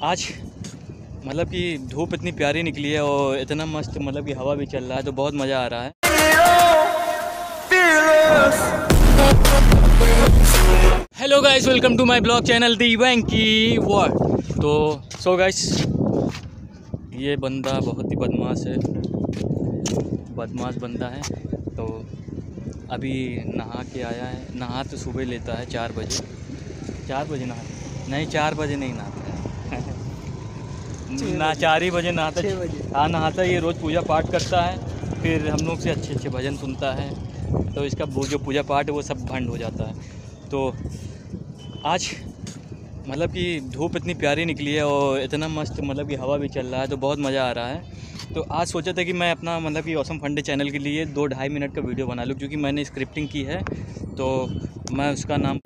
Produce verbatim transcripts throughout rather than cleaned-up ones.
आज मतलब कि धूप इतनी प्यारी निकली है और इतना मस्त मतलब कि हवा भी चल रहा है, तो बहुत मज़ा आ रहा है। Hello guys, welcome to my blog channel the Venky world. तो सो गाइस, ये बंदा बहुत ही बदमाश है, बदमाश बंदा है। तो अभी नहा के आया है। नहा तो सुबह लेता है चार बजे चार बजे नहा नहीं चार बजे नहीं नहाता है ना चार ही बजे नहाता है। हाँ नहाता है। ये रोज़ पूजा पाठ करता है, फिर हम लोग से अच्छे अच्छे भजन सुनता है, तो इसका वो जो पूजा पाठ है वो सब भंड हो जाता है। तो आज मतलब कि धूप इतनी प्यारी निकली है और इतना मस्त मतलब कि हवा भी चल रहा है, तो बहुत मज़ा आ रहा है। तो आज सोचा था कि मैं अपना मतलब कि ऑसम फंडे चैनल के लिए दो ढाई मिनट का वीडियो बना लूँ, क्योंकि मैंने स्क्रिप्टिंग की है। तो मैं उसका नाम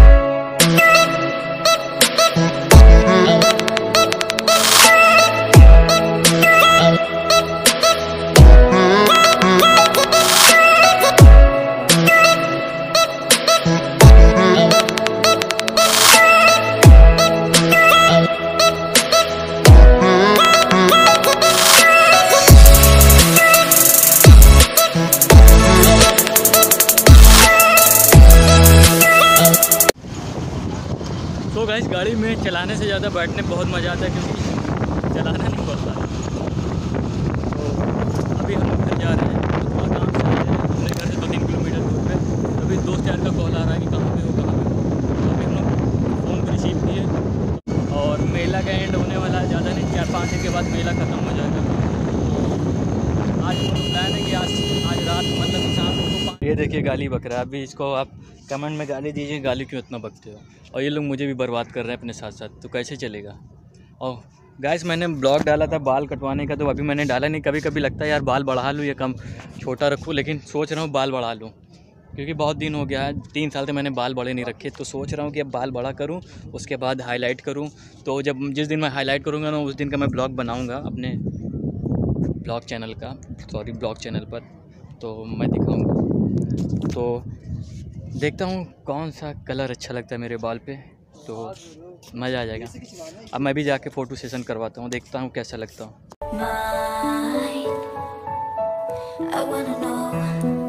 तो गाइस, गाड़ी में चलाने से ज़्यादा बैठने में बहुत मज़ा आता है, क्योंकि चलाना नहीं पड़ता। तो अभी हम घर जा रहे हैं, थोड़ा काम से आए हैं अपने घर से दो तीन किलोमीटर दूर पे। अभी दोस्त यार का कॉल आ रहा है कि कहाँ पे हो कहाँ पे हो। तो अभी हम लोग फ़ोन को रिसीव किए और मेला का एंड होने वाला है, ज़्यादा नहीं, चार पाँच दिन के बाद मेला ख़त्म हो जाएगा। तो आज हम लोग प्लान है कि आज आज रात मतलब शाम को। ये देखिए गाली बक रहा है। अभी इसको आप कमेंट में गाली दीजिए, गाली क्यों इतना बकते हो। और ये लोग मुझे भी बर्बाद कर रहे हैं अपने साथ साथ, तो कैसे चलेगा। और गाइस, मैंने ब्लॉग डाला था बाल कटवाने का, तो अभी मैंने डाला नहीं। कभी कभी लगता है यार बाल बढ़ा लूँ या कम छोटा रखूँ, लेकिन सोच रहा हूँ बाल बढ़ा लूँ, क्योंकि बहुत दिन हो गया है, तीन साल से मैंने बाल बड़े नहीं रखे। तो सोच रहा हूँ कि अब बाल बड़ा करूँ, उसके बाद हाईलाइट करूँ। तो जब जिस दिन मैं हाईलाइट करूँगा ना, उस दिन का मैं ब्लॉग बनाऊँगा अपने ब्लॉग चैनल का सॉरी ब्लॉग चैनल पर, तो मैं दिखाऊँगा। तो देखता हूँ कौन सा कलर अच्छा लगता है मेरे बाल पे, तो मज़ा आ जाएगा। अब मैं भी जाके फ़ोटो सेशन करवाता हूँ, देखता हूँ कैसा लगता हूँ।